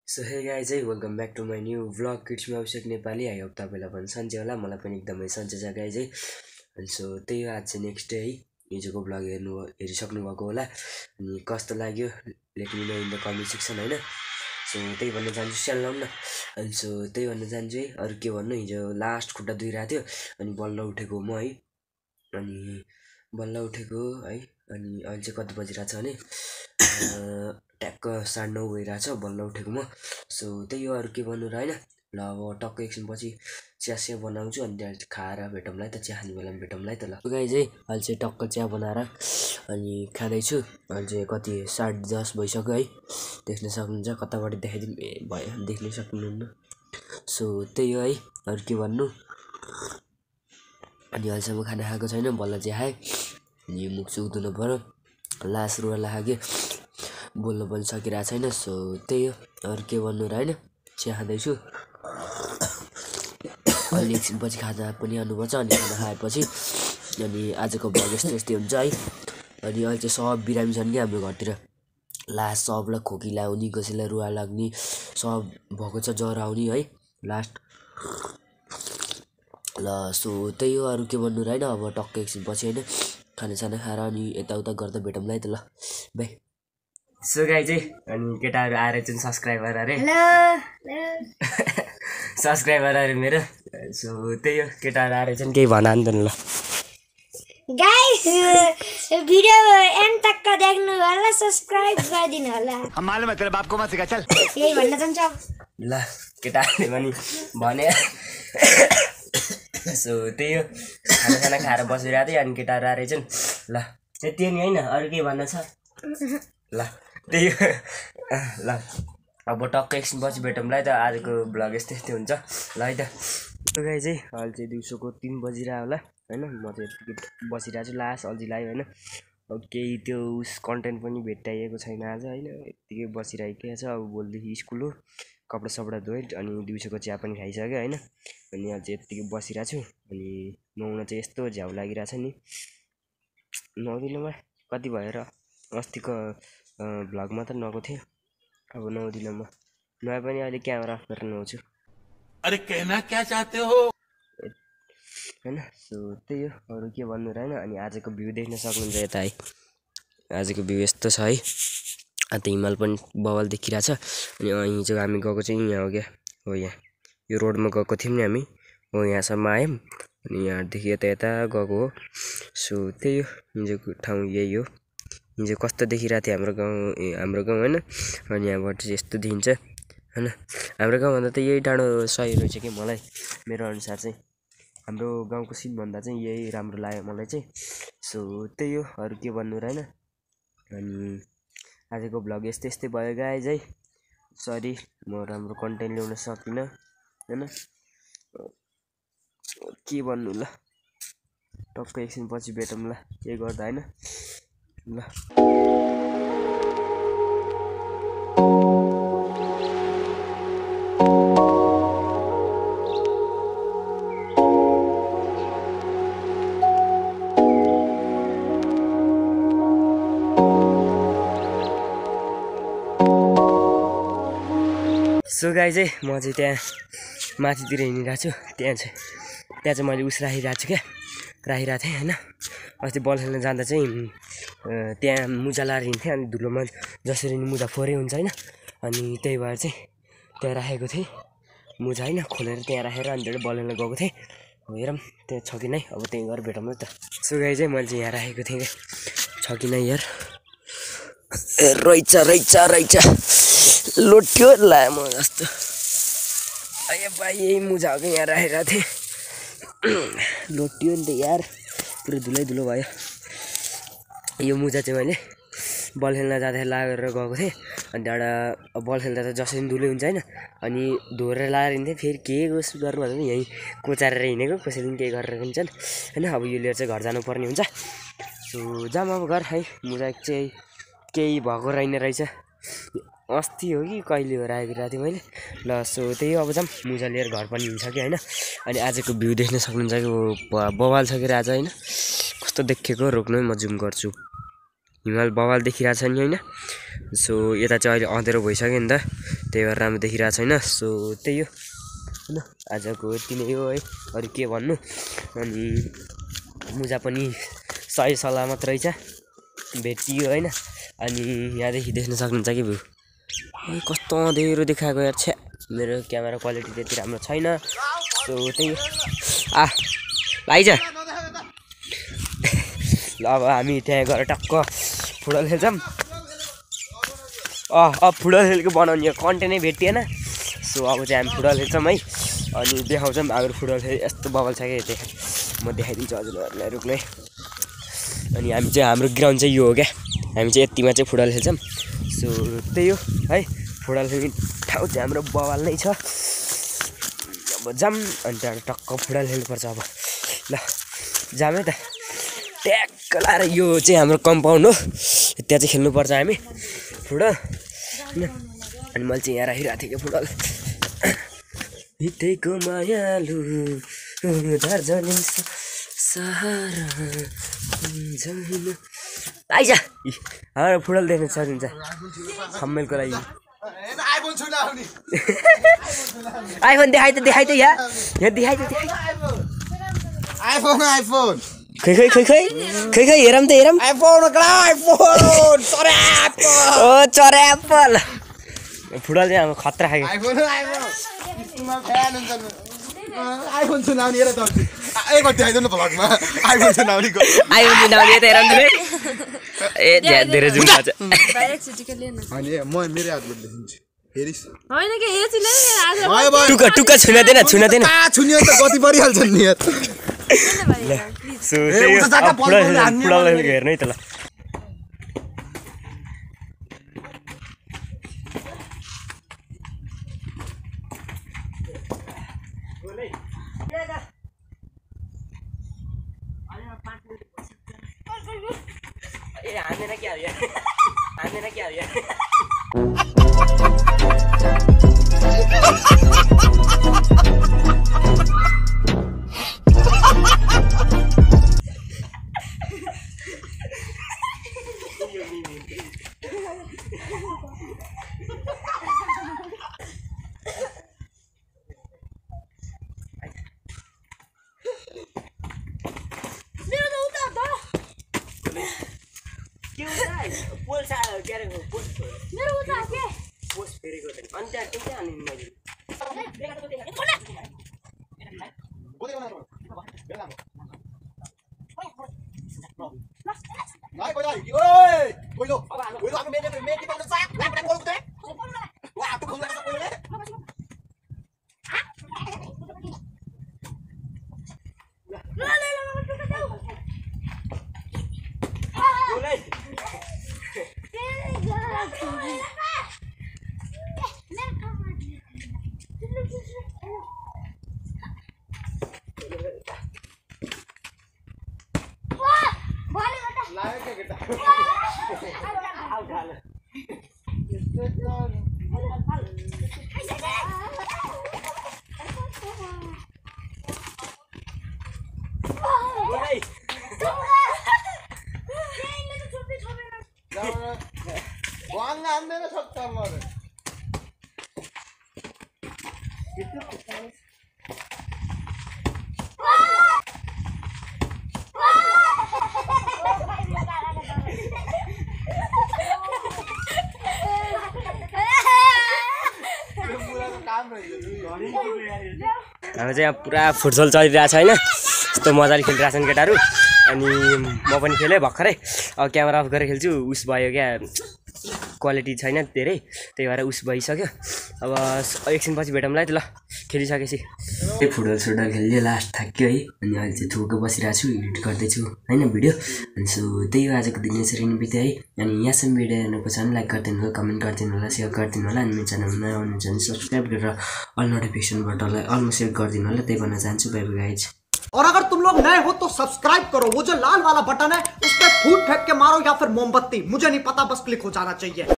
So hey guys welcome back to my new vlog किड्समा Abhishek Nepali. I hope तपाईँलाई पनि सन्चै होला, मलाई पनि एकदमै सन्चै छ गाइज अनि सो त्यही हो, आज चाहिँ नेक्स्ट डे है। हिजोको भ्लग हेरिसक्नु भएको होला अनि कस्तो लाग्यो let me know in the comment section होइन। सो त्यही भन्न चाहन्छु, स्याल लाउँ न। अनि सो त्यही भन्न चाहन्छु है, अरू के भन्नु, हिजो लास्ट खुट्टा दुइरहेको थियो अनि बल्ल उठेको म है। अनि बल्ल उठेको है, अनि अहिले चाहिँ कति बजिरहेको छ भने ट्याक्क 9:30 भइरहेछ, बल्ल उठेको म। सो त्यही हो, अरू के भन्नु र होइन। ल अब टक्क एकछिनपछि चिया बनाउँछु अनि त्यहाँ खाएर भेटौँला है त, चिया खाने बेलामा भेटौँला है त। ल गाइज है, अहिले चाहिँ टक्क चिया बनाएर अनि खाँदैछु। अहिले चाहिँ कति 10:30 भइसक्यो है, देख्न सक्नुहुन्छ। कताबाट देखाइदिनु भयो, देख्न सक्नुहुन्न। सो त्यही हो है, अरू के भन्नु। अनि अहिलेसम्म खाना खाएको छैन, बल्ल चाहिँ खाएँ अनि मुख सुख धुनु पऱ्यो, लास रुवा लाग्यो, बोल्नु पनि सकिरहेको छैन। सो त्यही हो, अरू के भन्नु र होइन। चिया खाँदैछु, अहिले एकछिनपछि खाना पनि खानुपर्छ अनि खाना खाएपछि अनि आजको भ्लग यस्तै हुन्छ है। अनि अहिले चाहिँ सब बिरामी छन् कि हाम्रो घरतिर, लास्ट सबलाई खोकी लगाउने, कसैलाई रुवा लाग्ने, सब भएको छ, ज्वरो आउने है लास्ट। ल सो त्यही हो, अरू के भन्नु र होइन। अब टक्क एकछिनपछि होइन खानासाना खाएर अनि यताउता गर्दा भेटौँला है त। ल बाई। सो गाई चाहिँ अनि केटाहरू आएर चाहिँ सब्सक्राइबर अरे सब्सक्राइबर अरे मेरो। सो त्यही हो, केटाहरू आएर चाहिँ केही भन नि त। ल गाइस भिडियो एन्ड तक देख्नु होला, सब्स्क्राइब गरिदिनु होला। हम मालूम है तेरे बाप को मत सिखा, चल यही भन्न चाहन्छु। ल केटाहरूले पनि भने। सो त्यही हो, खाना खाएर बसिरहेको थिएँ अनि केटाहरू आएर चाहिँ ल त्यति नि होइन, अरू केही भन्न छ। ल त्यही हो, ल अब टक्क एकछिनपछि भेटौँला है त। आजको भ्लग यस्तै हुन्छ ल है त। त्यो गाई चाहिँ अहिले चाहिँ दिउँसोको 3 बजिरहेको होला होइन। म चाहिँ यतिकै बसिरहेको छु, लास्ट अल्झी लाग्यो होइन। अब केही त्यो कन्टेन्ट पनि भेट्टाइएको छैन आज होइन, यत्तिकै बसिरहेकै छ। अब भोलिदेखि स्कुल हो, कपडा सपडा धोएँ अनि दिउँसोको चिया पनि खाइसक्यो होइन। अनि अहिले चाहिँ यत्तिकै बसिरहेको छु अनि नुहाउन चाहिँ यस्तो झ्याउ लागिरहेछ नि, नुहाउँदिनँ कति भयो र। अस्तिको भ्लगमा त नुहाएको थिएँ, अब नुहाउँदिनँ म, नुहाए पनि अहिले क्यामेरा अफ गरेर नुहाउँछु। अरे कहना क्या चाहते हो होइन। सो त्यही हो, अरू के भन्नु र होइन। अनि आजको भ्यू देख्न सक्नुहुन्छ यता है, आजको भ्यू यस्तो छ है। अन्त हिमाल पनि बवाल देखिरहेछ। अनि यहीँ चाहिँ हामी गएको चाहिँ यहाँ हो क्या, हो यहाँ यो रोडमा गएको थियौँ नि हामी, हो यहाँसम्म आयौँ अनि यहाँदेखि यता गएको हो। सो त्यही हो, हिजोको ठाउँ यही हो। हिजो कस्तो देखिरहेको थियो हाम्रो गाउँ होइन। अनि यहाँबाट चाहिँ यस्तो देखिन्छ होइन। हाम्रो गाउँभन्दा त यही डाँडो सही रहेछ कि मलाई, मेरो अनुसार चाहिँ हाम्रो गाउँको सिनभन्दा चाहिँ यही राम्रो लाग्यो मलाई चाहिँ। सो त्यही हो, अरू के भन्नु र होइन। अनि आजको भ्लग यस्तै भयो गाइज है, सरी म राम्रो कन्टेन्ट ल्याउन सकिनँ होइन। के भन्नु, ल टक्क एकछिनपछि भेटौँला केही गर्दा होइन। ल सो गाई चाहिँ म चाहिँ त्यहाँ माथितिर हिँडिरहेको छु, त्यहाँ चाहिँ मैले उस राखिरहेको छु क्या, राखिरहेको थिएँ होइन। अस्ति बल खेल्न जाँदा चाहिँ त्यहाँ मुजा लाएर हिँड्थेँ अनि धुलोमा जसरी नि मुजा फोहोरै हुन्छ होइन। अनि त्यही भएर चाहिँ त्यहाँ राखेको थिएँ मुजा होइन, खोलेर त्यहाँ राखेर अनि त्यहाँबाट बल खेल्न गएको थिएँ। हेरौँ त्यहाँ छ कि नै, अब त्यहीँ गएर भेटौँ न त। सो गाई चाहिँ मैले चाहिँ यहाँ राखेको थिएँ क्या, छ कि नै यार, रहेछ लोट्यो लामो जस्तो। अरे भाइ यही मुजा हो कि यहाँ राखेको थिएँ, लोट्यो नि त यार, पुरै धुलो भयो। यो मुजा चाहिँ मैले बल खेल्न जाँदाखेरि लागेर गएको थिएँ अनि त्यहाँबाट बल खेल्दा त जसरी धुलो हुन्छ होइन। अनि धोएर लाएर हिँड्थेँ, फेरि के गर्नु भन्दा यहीँ कोचारेर हिँडेको, कसैले पनि केही गरेर हिँड्छन् होइन। अब यो लिएर चाहिँ घर जानुपर्ने हुन्छ। सो जाऊँ अब घर है, मुजा चाहिँ केही भएको रहेछ, अस्ति हो कि कहिले हो राखिरहेको थिएँ मैले। ल सो त्यही हो, अब जाऊँ, मुजा लिएर घर पनि हिँड्छ कि होइन। अनि आजको भ्यू देख्न सक्नुहुन्छ कि बवाल छ कि आज होइन, कस्तो देखेको रोक्नु, म जुम गर्छु। हिमाल बवाल देखिरहेको छ नि होइन। सो यता चाहिँ अहिले अँधेरो भइसक्यो नि त, त्यही भएर राम्रो देखिरहेको छैन। सो त्यही हो होइन, आजको यति नै हो है, अरू के भन्नु। अनि मुजा पनि सही सलामत रहेछ, भेटियो होइन। अनि यहाँदेखि देख्न सक्नुहुन्छ कि भ्यू कस्तो अँधेरो देखाएको यार, छ्या मेरो क्यामेरा क्वालिटी त्यति राम्रो छैन। सो त्यही आइज ल, अब हामी त्यहाँ गएर टक्क फुटबल खेल्छौँ। अब फुटबल खेलेको बनाउने कन्टेन्टै भेटिएन। सो अब चाहिँ हामी फुटबल खेल्छौँ है, अनि देखाउँछौँ हाम्रो फुटबल खेल यस्तो बबल छ क्या, त्यहाँ म देखाइदिन्छु हजुरहरूलाई, रोक्नु है। अनि हामी चाहिँ हाम्रो ग्राउन्ड चाहिँ यो हो क्या, हामी चाहिँ यतिमा चाहिँ फुटबल खेल्छौँ। सो त्यही हो है, फुटबल खेल्ने ठाउँ चाहिँ हाम्रो बवाल नै छ। अब जाम अनि त्यहाँबाट टक्क फुटबल खेल्नुपर्छ। अब ल जाम है त, ट्याक्क लाएर यो चाहिँ हाम्रो कम्पाउन्ड हो, त्यहाँ चाहिँ खेल्नुपर्छ हामी फुटबल होइन। अनि मैले चाहिँ यहाँ राखिरहेको थिएँ क्या फुटबल। बितेको मायालु दार्जिलिङ सहारा आइज हाम्रो फुटबल देख्न सकिन्छ खम्मेलको लागि। आइफोन देखाइ त यहाँ देखाइ त आइफोन खै हेरौँ त हेरौँ। आइफोन चरा एप्पल फुटबल चाहिँ हाम्रो खतरा खायो। आइफोन सुनाउने र त देखाइदिनु भ्लगमा आइफोन सुनाउनेको आइफोन सुनाउने त हेरौँ ए धेरै जुम छ अनि म मेरो हातबाट देखिन्छु हेरिस होइन के एचले आज टुक्का छुना देन छुनियो त गति परिहाल्छ नि यार। सो फुटबल हेर्नु है त ल। हामीलाई क्या हाम्रो चाहिँ यहाँ पुरा फुटबल चलिरहेको छ होइन, यस्तो मजाले खेलिरहेछन् केटाहरू। अनि म पनि खेलेँ भर्खरै, अब क्यामेरा अफ गरेर खेल्छु, उस भयो क्या क्वालिटी छैन धेरै, त्यही भएर उस भइसक्यो। अब एकछिनपछि भेटौँला है त ल, खेलिसकेपछि। त्यही फुटबल खेल्यो, लास्ट थाक्यो है। अनि अहिले चाहिँ थुको बसिरहेको छु, एडिट गर्दैछु होइन भिडियो। अनि सो त्यही हो आजको दिन, यसरी नै बित्यो है। अनि यहाँसम्म भिडियो हेर्नुको छ भने लाइक गरिदिनु होला, कमेन्ट गरिदिनु होला, सेयर गरिदिनु होला। अनि मेरो च्यानलमा नयाँ आउनुहुन्छ भने सब्सक्राइब गरेर अल नोटिफिकेसन बटनलाई अलमा सेट गरिदिनु होला। त्यही भन्न चाहन्छु, बाइ बाइ गाइज। और अगर तुम लोग नए हो तो सब्सक्राइब करो, वो जो लाल वाला बटन है उस पर फूट फेंक के मारो या फिर मोमबत्ती, मुझे नहीं पता, बस क्लिक हो जाना चाहिए।